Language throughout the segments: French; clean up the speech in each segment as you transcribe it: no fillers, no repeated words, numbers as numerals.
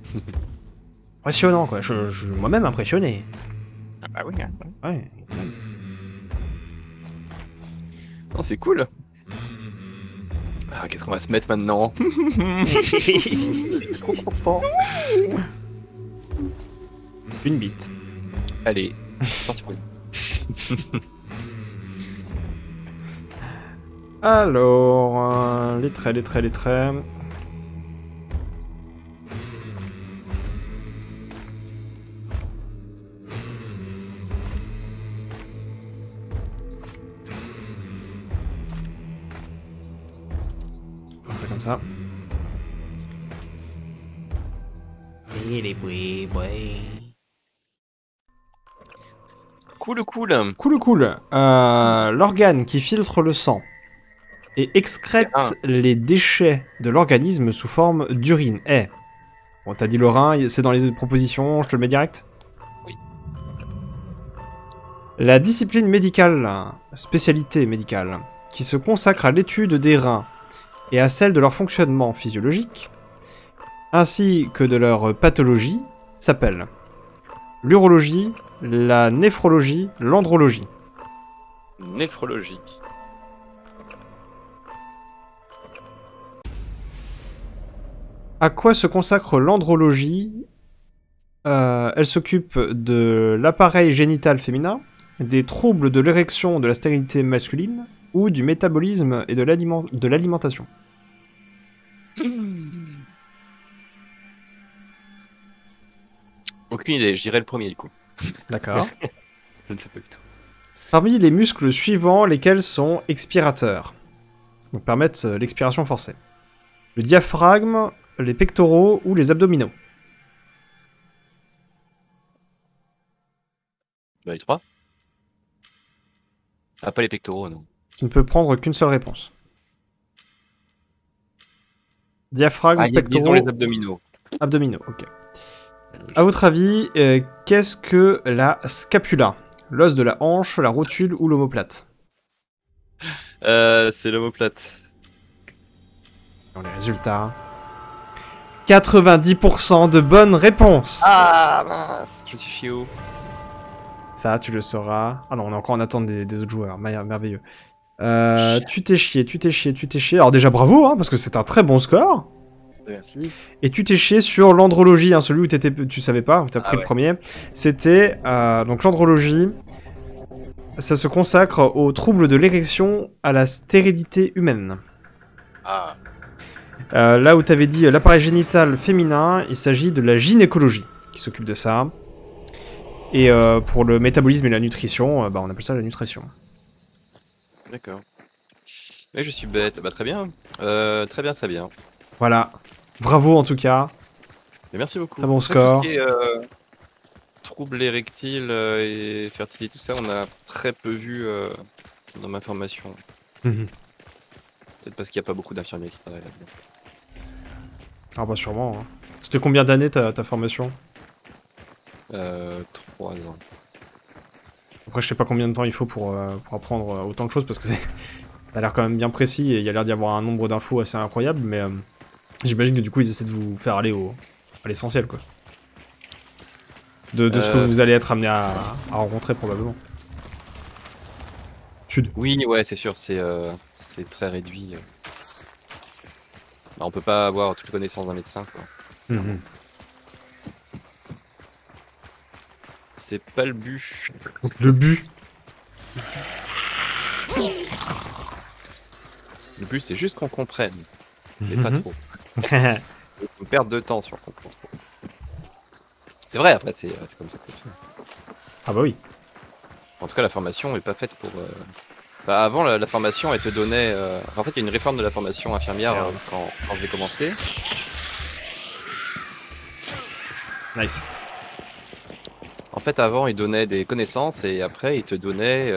Impressionnant quoi, moi-même impressionné. Ah bah oui, hein. Ouais. Non, c'est cool. Ah, qu'est-ce qu'on va se mettre maintenant? Je suis trop content. Une bite. Allez, c'est parti pour une. Alors, les traits, les traits, les traits. C'est comme ça. Et les bouées, Cool, cool. Cool. L'organe qui filtre le sang et excrète les déchets de l'organisme sous forme d'urine. Bon, t'as dit le rein, c'est dans les propositions, je te le mets direct? Oui. La discipline médicale, spécialité médicale, qui se consacre à l'étude des reins et à celle de leur fonctionnement physiologique, ainsi que de leur pathologie, s'appelle l'urologie, la néphrologie, l'andrologie. Néphrologie. À quoi se consacre l'andrologie? Elle s'occupe de l'appareil génital féminin, des troubles de l'érection de la stérilité masculine, ou du métabolisme et de l'alimentation. Aucune idée, je dirais le premier du coup. D'accord. Je ne sais pas du tout. Parmi les muscles suivants, lesquels sont expirateurs, donc permettent l'expiration forcée. Le diaphragme, les pectoraux ou les abdominaux. Bah, les trois. Ah, pas les pectoraux, non. Tu ne peux prendre qu'une seule réponse. Diaphragme, Ah, disons les pectoraux, abdominaux. abdominaux, ok. À votre avis, qu'est-ce que la scapula? L'os de la hanche, la rotule ou l'omoplate? C'est l'omoplate. Dans les résultats, 90% de bonnes réponses. Ah mince, je suis fiou. Ça, tu le sauras. Ah non, on est encore en attente des autres joueurs. Merveilleux. Tu t'es chié. Alors déjà, bravo, hein, parce que c'est un très bon score. Merci. Et tu t'es chié sur l'andrologie, hein, celui où tu savais pas, où t'as pris le premier. C'était donc l'andrologie. Ça se consacre aux troubles de l'érection à la stérilité humaine. Ah. Là où t'avais dit l'appareil génital féminin, il s'agit de la gynécologie qui s'occupe de ça. Et pour le métabolisme et la nutrition, on appelle ça la nutrition. D'accord. Mais je suis bête. Bah très bien. Très bien. Voilà. Bravo en tout cas. Mais merci beaucoup. Très bon C'est vrai que score. tout ce qui est troubles érectiles et fertilité, tout ça, on a très peu vu dans ma formation. Mhm. Peut-être parce qu'il n'y a pas beaucoup d'infirmiers qui travaillent là-dedans. Ah bah sûrement. Hein. C'était combien d'années ta formation? 3 ans. Après je sais pas combien de temps il faut pour apprendre autant de choses parce que ça a l'air quand même bien précis et il y a l'air d'y avoir un nombre d'infos assez incroyable, mais j'imagine que du coup ils essaient de vous faire aller à l'essentiel quoi. De ce que vous allez être amené à rencontrer probablement. Sud. Oui, ouais, c'est sûr, c'est très réduit. Bah, on peut pas avoir toutes les connaissances d'un médecin, quoi. Mhm. C'est pas le but. Le but. Le but, c'est juste qu'on comprenne, mais Mhm. pas trop. C'est une perte de temps si on comprend trop. C'est vrai, après, c'est comme ça que c'est fait. Ah bah oui. En tout cas, la formation est pas faite pour. Bah, avant, la formation, elle te donnait. En fait, il y a une réforme de la formation infirmière quand je l'ai commencé. Nice. En fait, avant, il donnait des connaissances et après, il te donnait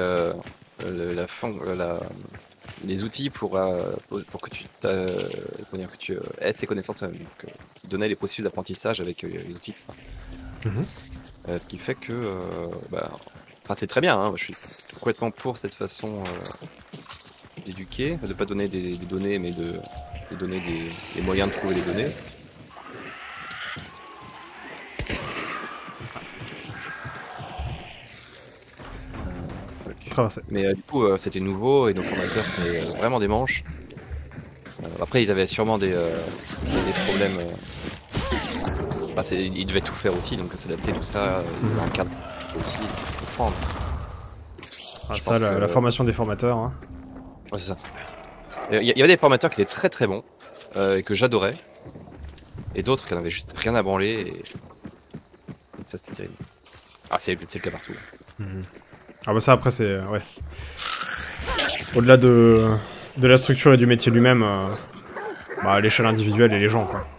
les outils pour que tu aies ces connaissances. Donc, il donnait les processus d'apprentissage avec les outils, etc. Mhm. Ce qui fait que enfin, c'est très bien, hein, je suis complètement pour cette façon d'éduquer, de pas donner des données, mais de donner des moyens de trouver les données. traverser. Mais du coup, c'était nouveau et nos formateurs c'était vraiment des manches. Après, ils avaient sûrement des problèmes. Bah, ils devaient tout faire aussi, donc s'adapter tout ça, ils avaient un cadre compliqué aussi, je comprends. Ah, ça, la formation des formateurs. Hein. Ouais, c'est ça. Il y avait des formateurs qui étaient très très bons, et que j'adorais, et d'autres qui n'avaient juste rien à branler, et ça c'était terrible. Ah, c'est le cas partout. Ah bah ça, après, c'est... ouais. Au-delà de la structure et du métier lui-même, bah, à l'échelle individuelle et les gens, quoi.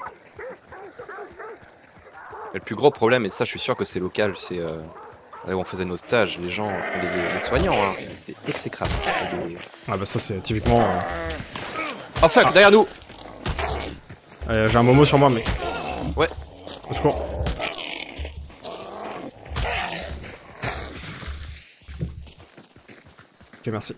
Le plus gros problème, et ça je suis sûr que c'est local, c'est là où on faisait nos stages, les gens, les soignants, hein, c'était exécrable. Ah bah ça, c'est typiquement... Oh fuck, derrière nous! J'ai un Momo sur moi, mais... Ouais. Au secours. Ok, merci.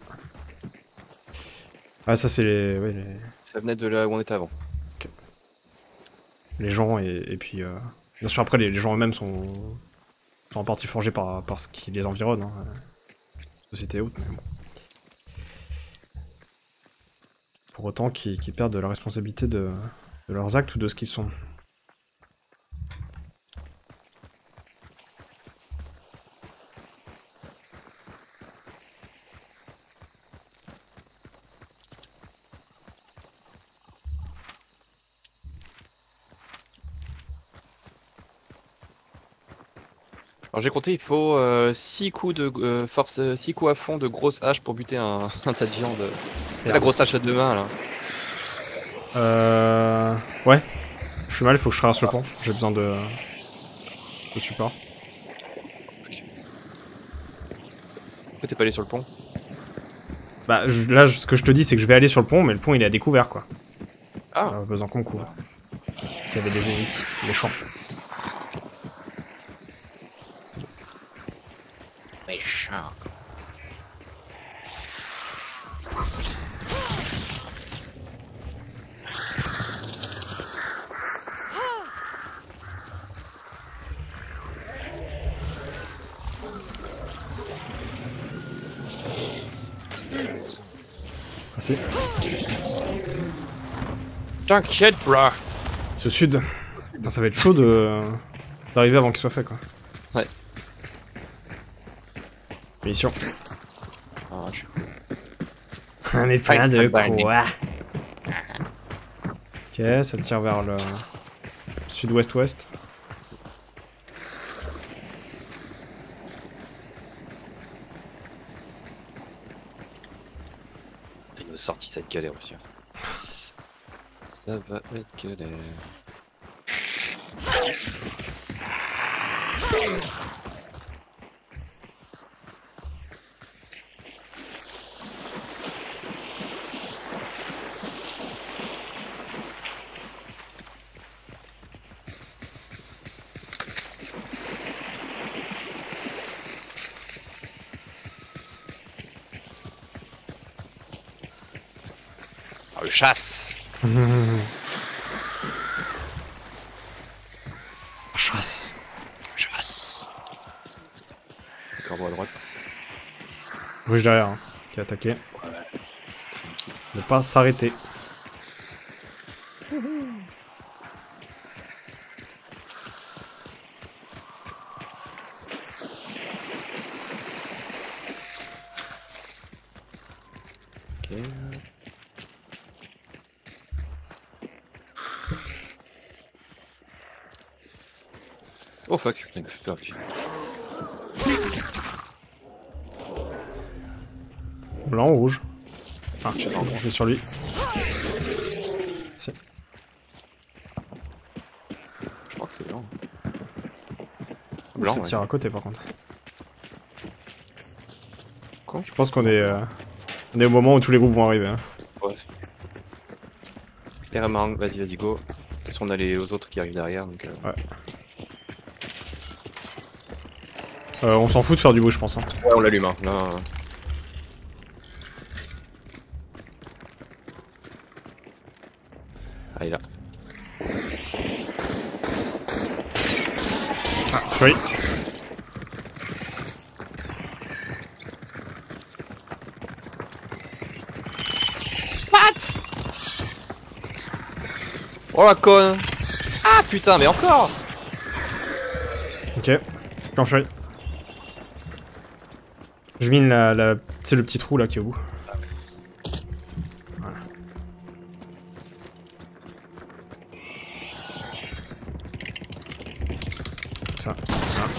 Ah, ça, c'est les... Ouais, Ça venait de là où on était avant. Okay. Les gens, et puis... Bien sûr, après, les gens eux-mêmes sont en partie forgés par ce qui les environne. Hein. Société haute, mais bon. Pour autant qu'ils perdent la responsabilité de leurs actes ou de ce qu'ils sont. Alors j'ai compté, il faut 6 coups de force, 6 coups à fond de grosse hache pour buter un tas de viande. C'est la grosse hache à deux mains là. Ouais. Je suis mal, il faut que je traverse le pont. J'ai besoin de support. Pourquoi t'es pas allé sur le pont? Bah là, ce que je te dis, c'est que je vais aller sur le pont, mais le pont il est à découvert, quoi. Ah. J'ai besoin qu'on me couvre. Parce qu'il y avait des ennemis, méchants. Méchant. Merci. T'inquiète, bro. C'est au sud. Putain, ça va être chaud d'arriver avant qu'il soit fait, quoi. Ouais. Mission. Ah, je suis fou. On est plein de quoi. Ok, ça tire vers le sud-ouest-ouest. Il nous a sorti cette galère aussi. Ça va être galère. Oh, le chasse! Chasse. Chasse! Corbeau à droite. Ruche derrière, hein, qui est attaqué. Tranquille. Ne pas s'arrêter. Ok. Oh fuck, il m'a fait peur lui. Blanc ou rouge? Ah, Je vais sur lui. Si. Je crois que c'est blanc. Blanc, Blanc, ça tire à côté par contre. Quoi? Je pense qu'on est au moment où tous les groupes vont arriver. Hein. Ouais. Clairement, vas-y, go. De toute façon, on a les autres qui arrivent derrière, donc... Ouais. On s'en fout de faire du bruit, je pense. Hein. Ouais, on l'allume, hein. Là... Ah, il est là. Ah, oui. Oh la conne. Ah putain, mais encore. Ok, j'en furie. Je mine c'est le petit trou là qui est au bout. Voilà. Ça. Voilà.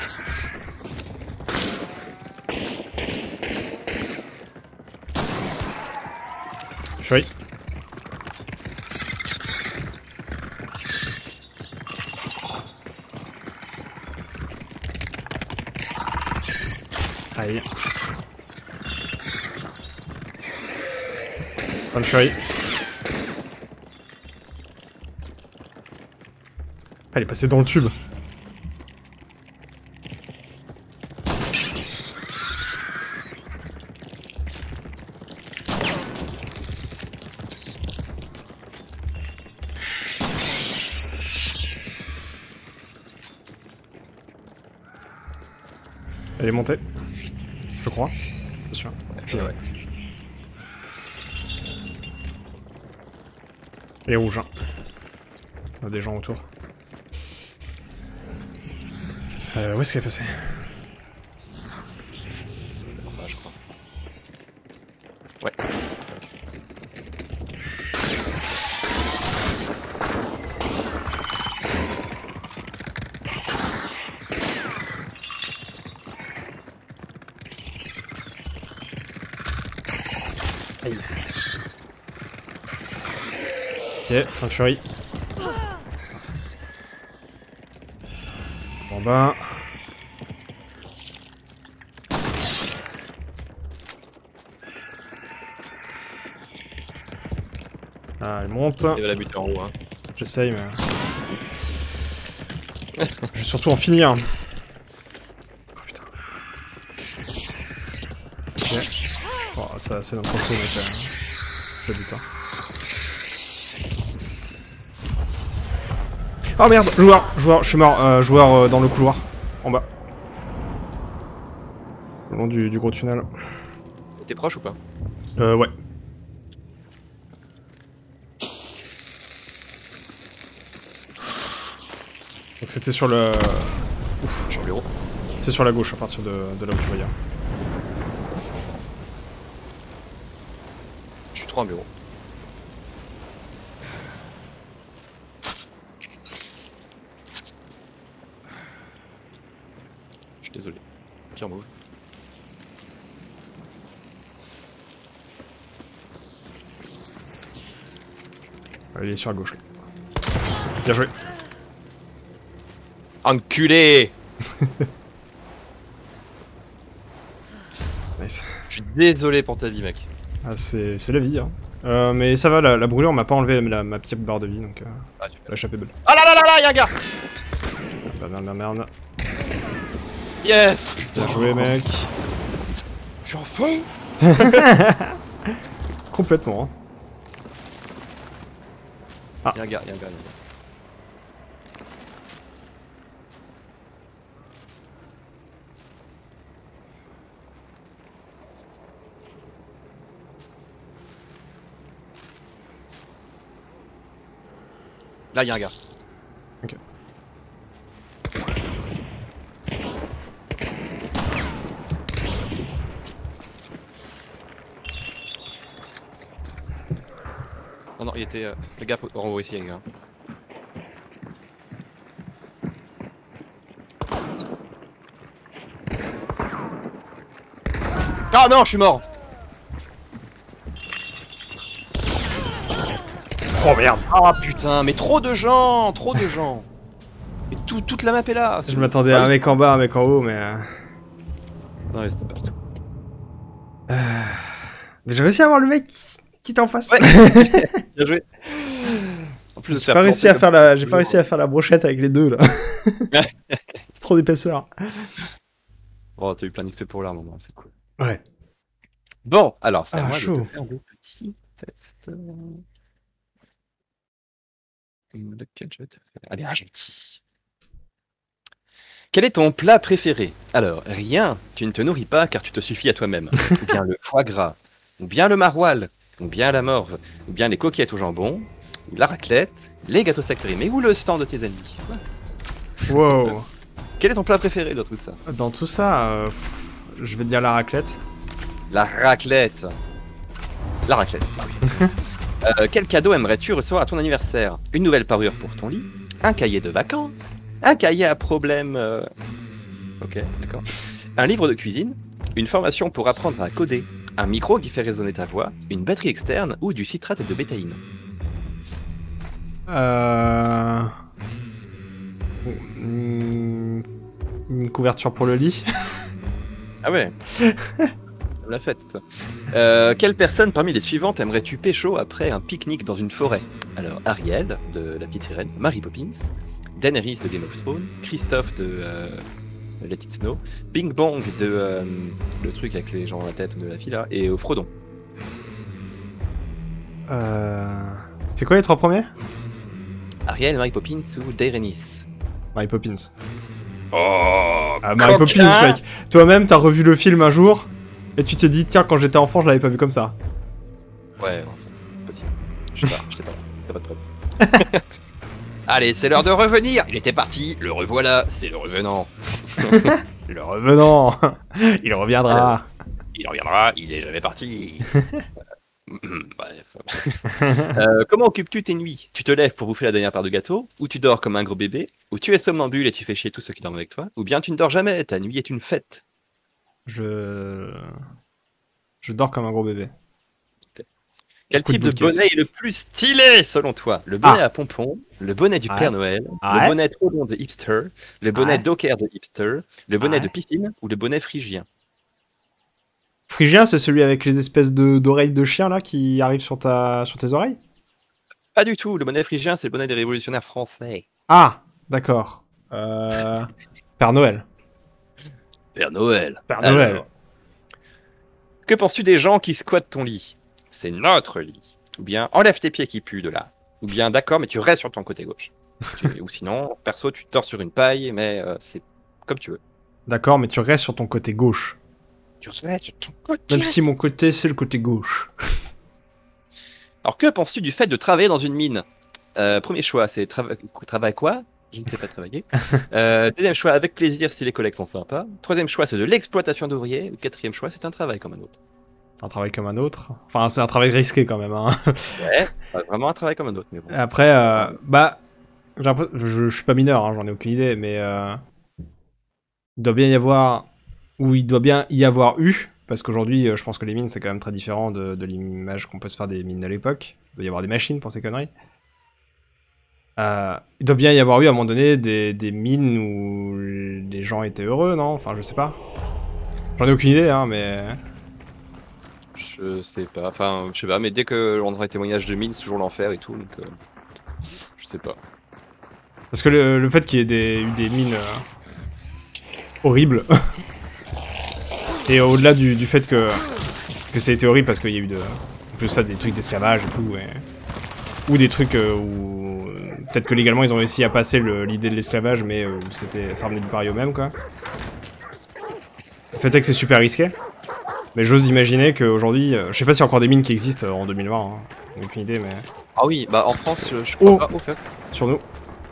Furie. Aïe. Bonne furie. Elle est passée dans le tube. Elle est montée. Je crois. Bien sûr. Ouais. Elle est rouge. Hein. Il y a des gens autour. Où est-ce qu'elle est passée? En bas, je crois. Ouais. Aïe. Ok, fin de furie. En bas. Ah, elle monte. Il va la buter en haut, hein. J'essaye, mais... je vais surtout en finir. Oh putain. Ok. Oh, ça c'est notre contrôle, mec. Je bute, hein. Oh merde, joueur, je suis mort. Joueur dans le couloir, en bas. Au long du gros tunnel. T'es proche ou pas? Ouais. Donc c'était sur le... Ouf, je suis en bureau. C'est sur la gauche à partir de là où tu voyais. Je suis trop en bureau. Je suis désolé. Qui en move? Il est sur la gauche là. Bien joué. Enculé! Nice. Je suis désolé pour ta vie, mec. Ah, c'est la vie, hein. Mais ça va, la brûlure m'a pas enlevé ma petite barre de vie, donc Ah, super. la échappée belle. Ah là là là là, y'a un gars! Merde. Yes! Putain, Bien joué, mec. je suis en feu! Complètement. Hein. Ah. Y'a un gars. Là, y'a un gars. Ok. Non, il était... le gars en haut ici, les gars. Ah non, je suis mort! Oh merde. Ah putain, mais trop de gens! Et toute la map est là! Je m'attendais à un mec en bas, un mec en haut, mais... Non, mais c'était partout. J'ai réussi à avoir le mec qui était en face. Ouais. Bien joué. En plus de J'ai pas réussi à faire la brochette avec les deux, là. Trop d'épaisseur. Oh, t'as eu plein d'XP pour l'arme, c'est cool. Ouais. Bon, alors, c'est à moi chaud. de te faire des petits tests. Lequel je vais te faire? Allez, un gentil. Quel est ton plat préféré? Alors, rien, tu ne te nourris pas car tu te suffis à toi-même. Ou bien le foie gras, ou bien le maroilles, ou bien la morve, ou bien les coquillettes au jambon, la raclette, les gâteaux sacrés, ou le sang de tes amis. Wow. Quel est ton plat préféré dans tout ça? Dans tout ça, je vais te dire la raclette. La raclette. La raclette. Ah oui. Quel cadeau aimerais-tu recevoir à ton anniversaire? Une nouvelle parure pour ton lit? Un cahier de vacances? Un cahier à problème Ok, d'accord. Un livre de cuisine? Une formation pour apprendre à coder? Un micro qui fait résonner ta voix? Une batterie externe? Ou du citrate de bétaïne? Une couverture pour le lit. Ah ouais. On l'a faite, toi. Quelle personne parmi les suivantes aimerais-tu pécho après un pique-nique dans une forêt? Alors, Ariel, de La Petite Sirène, Mary Poppins, Daenerys de Game of Thrones, Christophe de Let It Snow, Bing Bong de le truc avec les gens à la tête de la fille là, et Frodon. C'est quoi les 3 premiers? Ariel, Mary Poppins ou Daenerys? Mary Poppins. Oh, Mary Poppins, mec. Toi-même, t'as revu le film un jour et tu t'es dit, tiens, quand j'étais enfant, je l'avais pas vu comme ça. Ouais, non, c'est possible. Je sais pas, je sais pas. Y'a pas de problème. Allez, c'est l'heure de revenir. Il était parti, le revoilà. C'est le revenant. Le revenant. Il reviendra. Il reviendra, il est jamais parti. Bref. Comment occupes-tu tes nuits? Tu te lèves pour bouffer la dernière part de gâteau? Ou tu dors comme un gros bébé? Ou tu es somnambule et tu fais chier tous ceux qui dorment avec toi? Ou bien tu ne dors jamais, ta nuit est une fête? Je dors comme un gros bébé. Quel type de bonnet est le plus stylé selon toi? Le bonnet à pompons, le bonnet du Père Noël, le bonnet trop long de hipster, le bonnet docker de hipster, le bonnet de piscine ou le bonnet phrygien? Phrygien, c'est celui avec les espèces d'oreilles de chien là qui arrivent sur tes oreilles? Pas du tout, le bonnet phrygien c'est le bonnet des révolutionnaires français. Ah, d'accord. Père Noël. Père Noël. Père Noël. Alors, que penses-tu des gens qui squattent ton lit? C'est notre lit. Ou bien enlève tes pieds qui puent de là. Ou bien d'accord mais tu restes sur ton côté gauche. Ou sinon, perso tu dors sur une paille mais c'est comme tu veux. D'accord mais tu restes sur ton côté gauche. Tu restes sur ton côté. Même si mon côté c'est le côté gauche. Alors que penses-tu du fait de travailler dans une mine? Premier choix c'est travail quoi? Je ne sais pas travailler. Deuxième choix, avec plaisir si les collègues sont sympas. Troisième choix, c'est de l'exploitation d'ouvriers. Quatrième choix, c'est un travail comme un autre. Un travail comme un autre. Enfin, c'est un travail risqué quand même. Hein. Ouais, vraiment un travail comme un autre. Mais bon, après, je suis pas mineur, hein, j'en ai aucune idée, mais il doit bien y avoir, ou il doit bien y avoir eu, parce qu'aujourd'hui, je pense que les mines, c'est quand même très différent de l'image qu'on peut se faire des mines de l'époque. Il doit y avoir des machines pour ces conneries. Il doit bien y avoir eu à un moment donné des mines où les gens étaient heureux, non? Enfin, je sais pas. J'en ai aucune idée, hein, mais... Je sais pas, enfin, je sais pas, mais dès que l'on aurait témoignage de mines, c'est toujours l'enfer et tout, donc... je sais pas. Parce que le fait qu'il y ait eu des mines horribles, et au-delà du fait que ça a été horrible parce qu'il y a eu en plus ça, des trucs d'esclavage et tout, ou des trucs où... Peut-être que légalement ils ont réussi à passer l'idée de l'esclavage, mais ça revenait du pareil au même, quoi. Le fait est que c'est super risqué. Mais j'ose imaginer qu'aujourd'hui, je sais pas s'il y a encore des mines qui existent en 2020, hein. J'ai aucune idée, mais... Ah oui, bah en France, je crois pas. Oh, fuck. Sur nous.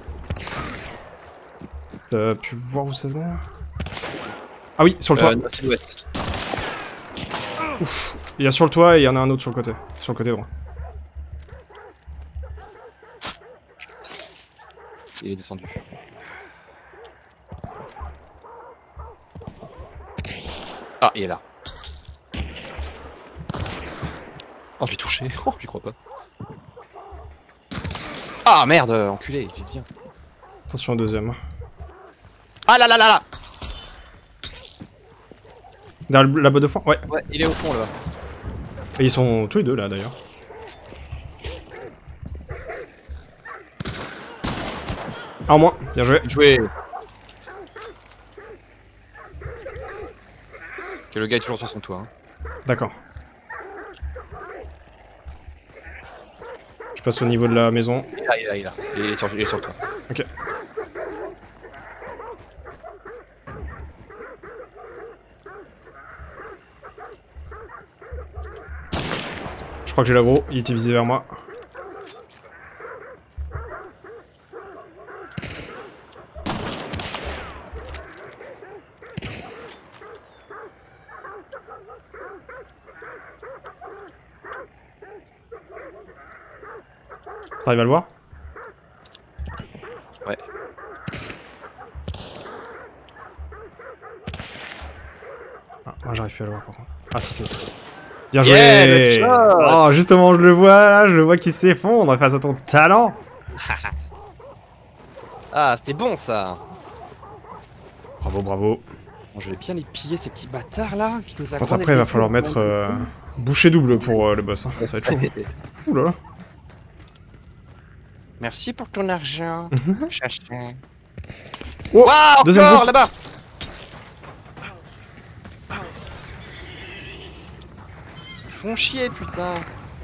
T'as pu voir où ça venait? Ah oui, sur le toit. Silhouette. Ouf. Il y a sur le toit et il y en a un autre sur le côté. Sur le côté droit. Il est descendu. Ah, il est là. Oh, je l'ai touché. Oh, j'y crois pas. Ah, merde, enculé, il vise bien. Attention au deuxième. Ah là là là là. Derrière la botte de foin? Ouais. Ouais, il est au fond là. Et ils sont tous les deux là d'ailleurs. Ah, en moins, bien joué. Joué. Que le gars est toujours sur son toit. Hein. D'accord. Je passe au niveau de la maison. Il est là, il est là. Il est sur le toit. Ok. Je crois que j'ai l'aggro, il était visé vers moi. T'arrives à le voir? Ouais. Ah, moi j'arrive plus à le voir par contre. Ah si c'est. Bien Yeah, le joué! shot. Oh justement je le vois là, je le vois qui s'effondre face à ton talent! Ah, c'était bon ça. Bravo, bravo. Bon, je vais bien les piller ces petits bâtards là qui nous Quand accordent après il va des falloir tours. mettre bouchée double pour le boss, hein. Ça va être chaud. Ouh là là. Merci pour ton argent. Chacun. Oh, Waouh, deuxième encore groupe. là-bas. Ils font chier, putain.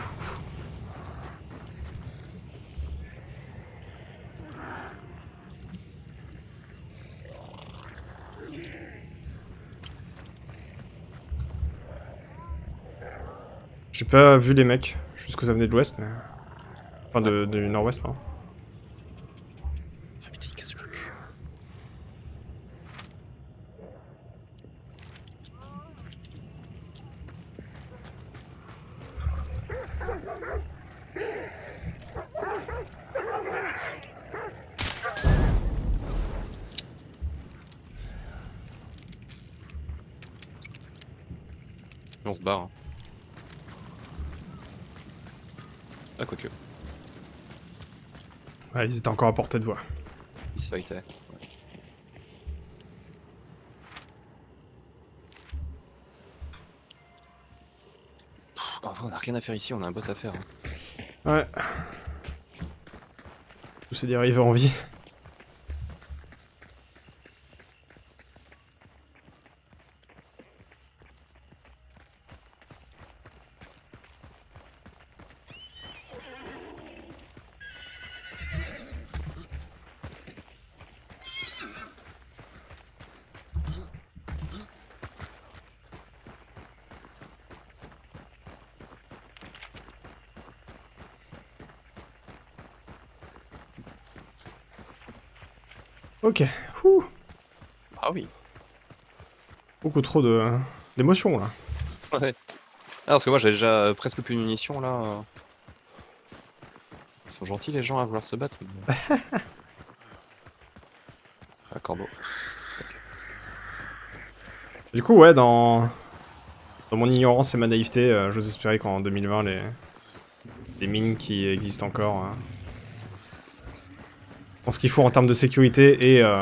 J'ai pas vu les mecs, juste que ça venait de l'ouest, mais... Enfin du nord-ouest, pardon. Ah, putain, il casse le cul. On se barre. Hein. Ah, quoique. Ouais, ils étaient encore à portée de voix. Il se fightait. Ouais. En vrai, on a rien à faire ici, on a un boss à faire. Hein. Ouais. Tous ces dérivés en vie. Ok. Ouh. Ah oui. Beaucoup trop d'émotions là. Ouais. Ah, parce que moi j'ai déjà presque plus de munitions là. Ils sont gentils les gens à vouloir se battre. Mais... ah, corbeau. Du coup, ouais, dans mon ignorance et ma naïveté, j'ose espérer qu'en 2020, les mines qui existent encore ont ce qu'il faut en termes de sécurité et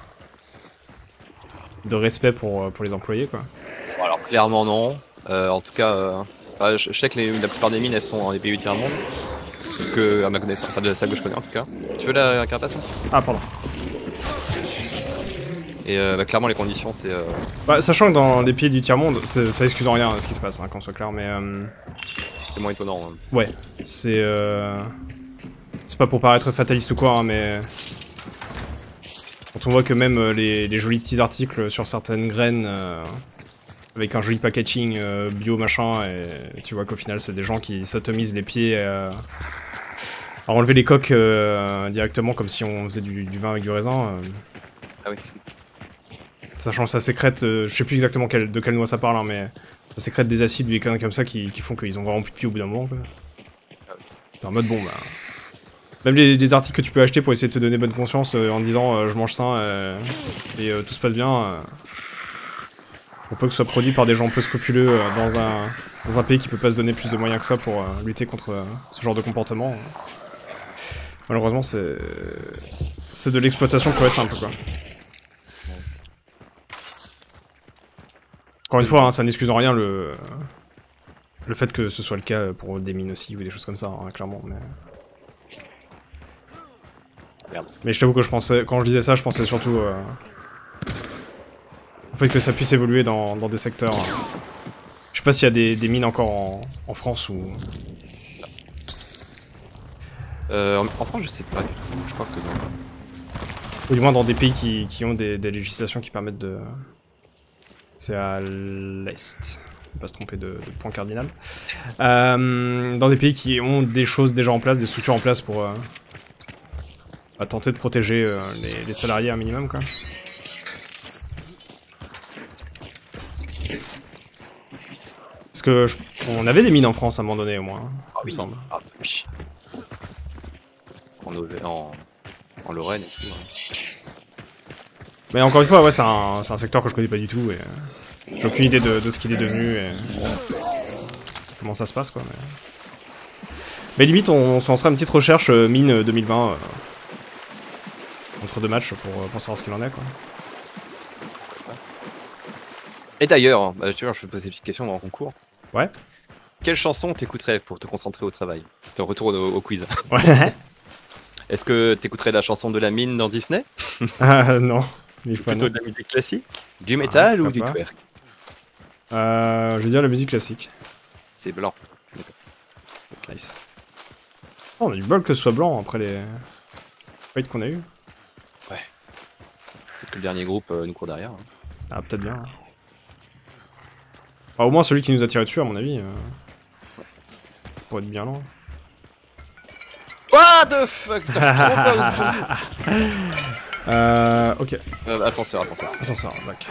de respect pour les employés, quoi. Bon, alors clairement non. En tout cas, je sais que la plupart des mines elles sont dans les pays tiers-monde. Que à ma connaissance, celle que je connais en tout cas. Tu veux la incartation? Ah, pardon. Et clairement les conditions c'est... Bah, sachant que dans les pays du tiers-monde, ça excuse en rien ce qui se passe, hein, qu'on soit clair, mais... c'est moins étonnant. Hein. Ouais, c'est... C'est pas pour paraître fataliste ou quoi, hein, mais... Quand on voit que même les jolis petits articles sur certaines graines, avec un joli packaging bio machin, et tu vois qu'au final c'est des gens qui s'atomisent les pieds à enlever les coques directement comme si on faisait du vin avec du raisin. Ah oui. Sachant que ça sécrète, je sais plus exactement de quelle noix ça parle, hein, mais ça sécrète des acides ou des conneries comme ça qui font qu'ils ont vraiment plus de pieds au bout d'un moment. Quoi. Ah oui. T'es en mode bon bah... Même les articles que tu peux acheter pour essayer de te donner bonne conscience en disant je mange sain et tout se passe bien. Pour peu que ce soit produit par des gens peu scrupuleux dans un pays qui peut pas se donner plus de moyens que ça pour lutter contre ce genre de comportement. Malheureusement c'est de l'exploitation pure et simple quoi. Encore une fois, hein, ça n'excuse en rien le fait que ce soit le cas pour des mines aussi ou des choses comme ça, hein, clairement. Merde. Mais je t'avoue que quand je disais ça, je pensais surtout au fait que ça puisse évoluer dans des secteurs. Je sais pas s'il y a des mines encore en France ou... En France je sais pas du tout, je crois que non. Ou du moins dans des pays qui ont des législations qui permettent de... C'est à l'est, ne pas se tromper de point cardinal. Dans des pays qui ont des choses déjà en place, des structures en place pour tenter de protéger les salariés un minimum quoi. Parce que on avait des mines en France à un moment donné au moins, Ah il me semble. Ah, oui. en Lorraine et tout. Hein. Mais encore une fois, ouais, c'est un secteur que je connais pas du tout et j'ai aucune idée de ce qu'il est devenu et comment ça se passe quoi. Mais limite, on se lancerait une petite recherche mine 2020 entre deux matchs pour savoir ce qu'il en est quoi. Et d'ailleurs, bah, tu vois, je vais poser une petite question en concours. Ouais. Quelle chanson t'écouterais pour te concentrer au travail? Te retourne au quiz. Ouais. Est-ce que t'écouterais la chanson de la mine dans Disney? Ah non. Plutôt de la musique classique? Du métal ou du pas. twerk? Je vais dire la musique classique. C'est blanc. Nice. Oh, on a du bol que ce soit blanc après les fights qu'on a eu. Ouais. Peut-être que le dernier groupe nous court derrière. Hein. Ah, peut-être bien. Enfin, au moins celui qui nous a tiré dessus, à mon avis. Pour être bien lent. What the fuck? Ok. Ascenseur. Ascenseur, back.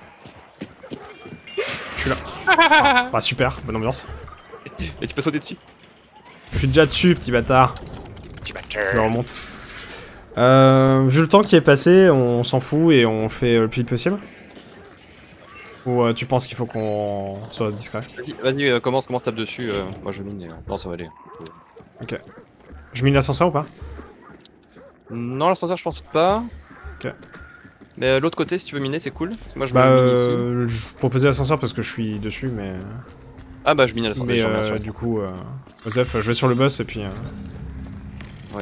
Je suis là. Ah, super, bonne ambiance. Et tu peux sauter dessus? Je suis déjà dessus, petit bâtard. Tu Je remonte. Vu le temps qui est passé, on s'en fout et on fait le plus vite possible. Ou tu penses qu'il faut qu'on soit discret? Vas-y, commence, tape dessus. Moi je mine. Non, ça va aller. Ok. Je mine l'ascenseur ou pas? Non, l'ascenseur, je pense pas. Ok. Mais l'autre côté, si tu veux miner, c'est cool. Moi je me mine ici. Je proposais l'ascenseur parce que je suis dessus, mais. Ah bah je mine à l'ascenseur. Mais du coup, Osef, je vais sur le boss et puis. Ouais.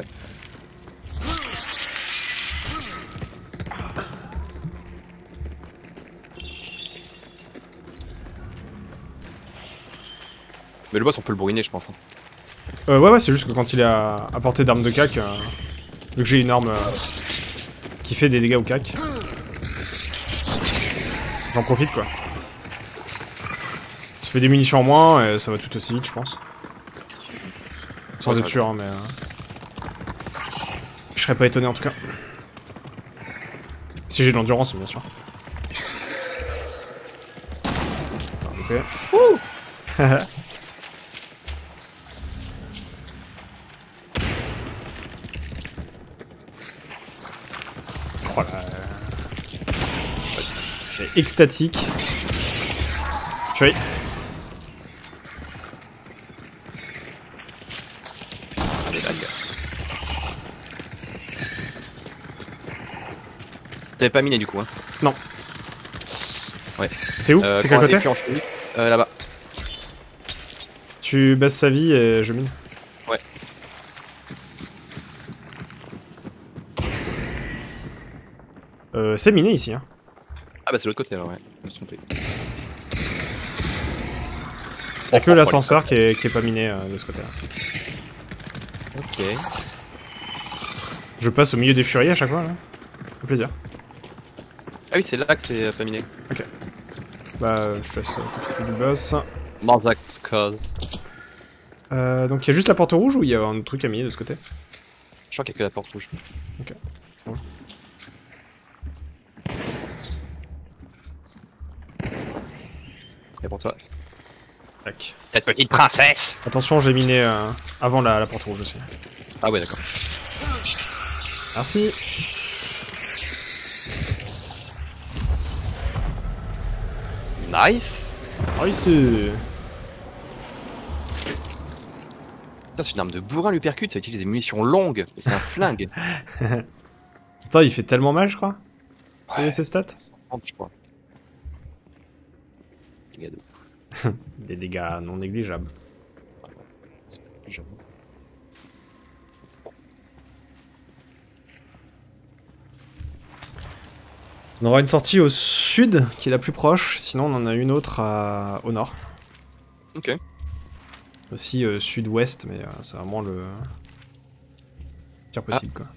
Mais le boss, on peut le bourriner, je pense. Hein. Ouais, c'est juste que quand il est à portée d'arme de cac, vu que j'ai une arme qui fait des dégâts au cac, j'en profite quoi. Ça fait des munitions en moins et ça va tout aussi vite, je pense. Sans être sûr, hein, mais. Je serais pas étonné en tout cas. Si j'ai de l'endurance, bien sûr. Ok. Oh là. Extatique. Tu vois. T'avais pas miné du coup, hein? Non. Ouais. C'est où? C'est quel côté? Là-bas. Tu baisses sa vie et je mine. Ouais. C'est miné ici, hein. Ah bah c'est l'autre côté alors, ouais. Je me suis trompé. Y'a que l'ascenseur qui est pas miné de ce côté-là. Ok. Je passe au milieu des furies à chaque fois, là. Ça fait plaisir. Ah oui, c'est là que c'est pas miné. Ok. Bah, je te laisse t'occuper du boss. Manzac's cause. Donc il y a juste la porte rouge ou il y a un autre truc à miner de ce côté? Je crois qu'il y a que la porte rouge. Ok. Bon. Et pour toi. Tac. Cette petite princesse! Attention, j'ai miné avant la porte rouge aussi. Ah ouais, d'accord. Merci. Nice! Nice. Putain, c'est une arme de bourrin l'uppercut, ça utilise des munitions longues, mais c'est un flingue. Attends, il fait tellement mal, je crois. Ouais. Ses stats? 130, je crois. Dégâts de ouf. Des dégâts non négligeables. J'avoue. On aura une sortie au sud, qui est la plus proche, sinon on en a une autre au nord. Ok. Aussi sud-ouest, mais c'est vraiment le pire possible, quoi.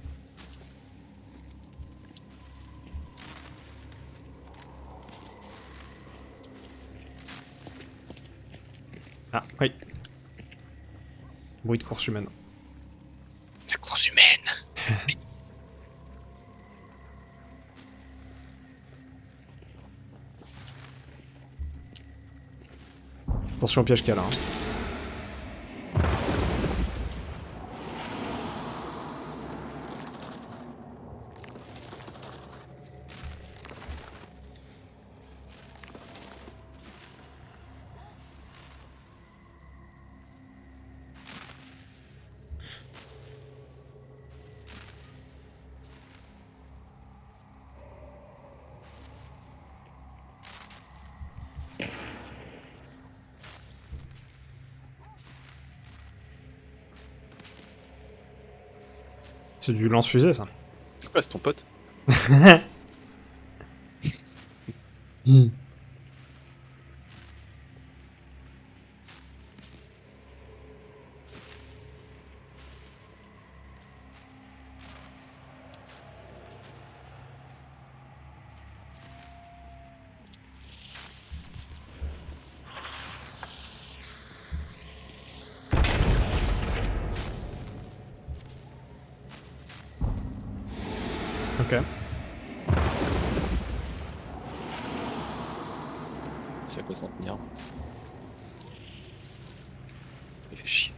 Ah, oui. Bruit de course humaine. La course humaine. Attention au piège qu'il y a là. Hein. C'est du lance-fusée, ça. Ouais, c'est ton pote. Ok. C'est à quoi s'en tenir. Il fait chier.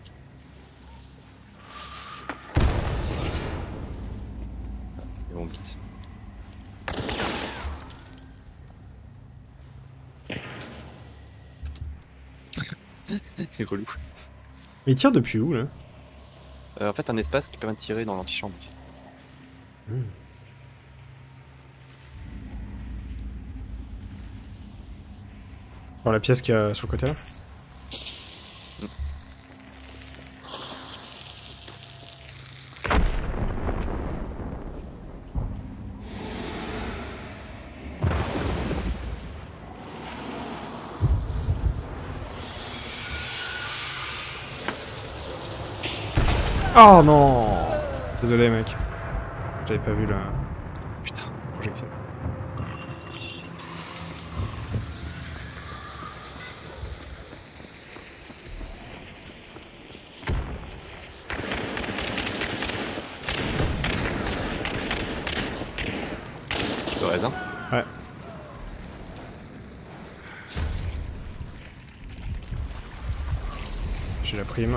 Et on vite. C'est relou. Mais il tire depuis où, là? En fait, un espace qui permet de tirer dans l'antichambre. Dans la pièce qu'il y a sur le côté, là? Oh non! Désolé, mec. J'avais pas vu le Putain. projectile. Le raisin. Ouais. J'ai la prime.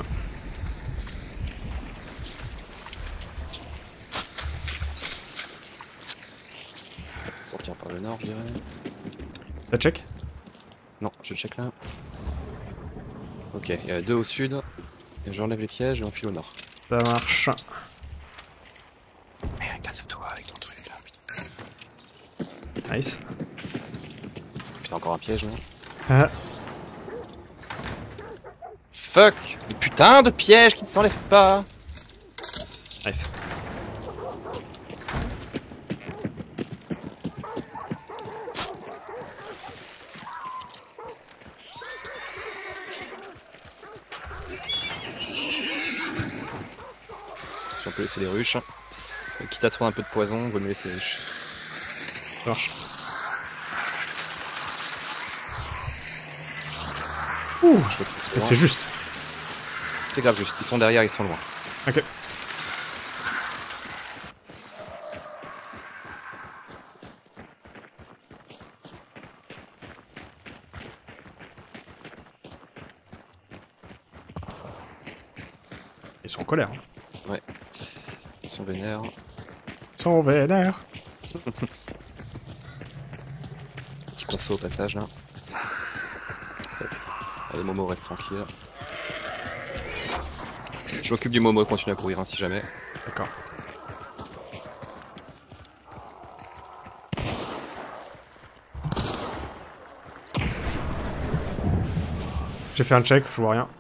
Sortir par le nord, je dirais. T'as check? Non, je check là. Ok, il y a 2 au sud. Et j'enlève les pièges et on file au nord. Ça marche. Mais casse-toi avec ton truc là, putain. Nice. Putain, encore un piège là. Ah. Fuck! Le putain de piège qui ne s'enlève pas! Nice. Si on peut laisser les ruches. Quitte à se prendre un peu de poison, vaut mieux laisser les ruches. Ça marche. Ouh, Je retrouve mais c'est juste. C'était grave juste. Ils sont derrière, ils sont loin. Ok. Ils sont en colère. Hein. Ouais. Ils sont vénères. Ils sont vénères. Petit conso au passage là. Hop. Allez, Momo reste tranquille. Je m'occupe du Momo et continue à courir hein, si jamais. D'accord. J'ai fait un check, je vois rien.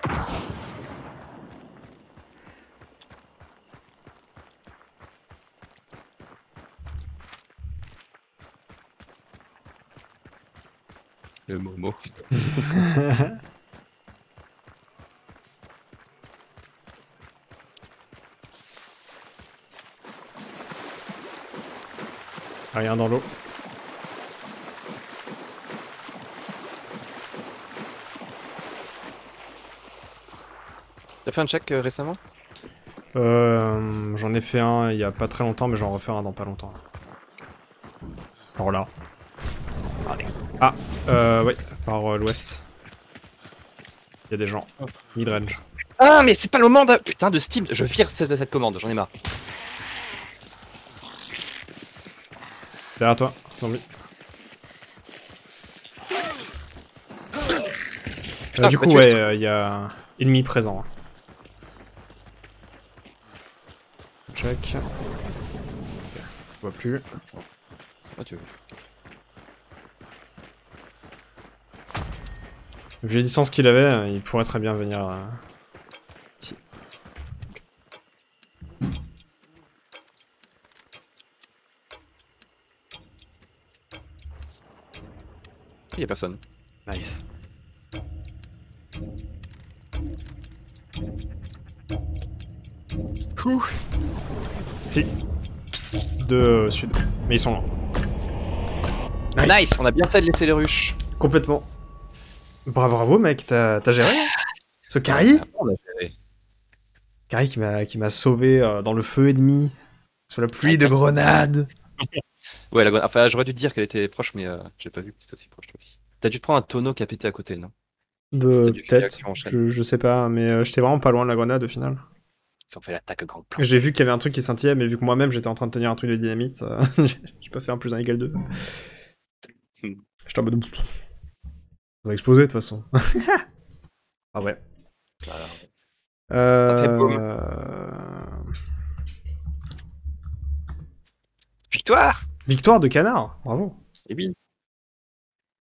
Le Momo. Rien dans l'eau. T'as fait un check récemment? J'en ai fait un il y a pas très longtemps, mais j'en refais un dans pas longtemps. Alors là. Allez. Ah, oui, par l'ouest. Il y a des gens. Midrange. Ah mais c'est pas le moment de... Putain de Steam, je vire cette commande, j'en ai marre. Derrière toi, zombie. Putain, Du bah, coup, tu es- ouais, il y a ennemi présent. Check. Ok. Je vois plus. Ah, tu veux. Vu les distances qu'il avait, il pourrait très bien venir ici. Il y a personne. Nice. Ouh. Si. De sud. Mais ils sont loin. Nice. On a bien fait de laisser les ruches. Complètement. Bravo mec, t'as géré hein. Ce Kari On a géré. Kari qui m'a sauvé dans le feu ennemi, sous la pluie de grenades. Ouais, enfin, j'aurais dû te dire qu'elle était proche, mais j'ai pas vu que c'était aussi proche toi aussi. T'as dû te prendre un tonneau qui a pété à côté, non? Ça a dû faire Peut-être, réaction en chaîne. je sais pas, mais j'étais vraiment pas loin de la grenade au final. Ils ont fait l'attaque grand plan. J'ai vu qu'il y avait un truc qui scintillait, mais vu que moi-même j'étais en train de tenir un truc de dynamite, j'ai pas fait un plus un égal 2. J'étais en mode... Ça va exploser de toute façon. Ah ouais. Voilà. Ça fait boum. Victoire. Victoire de Canard, bravo. Et oui.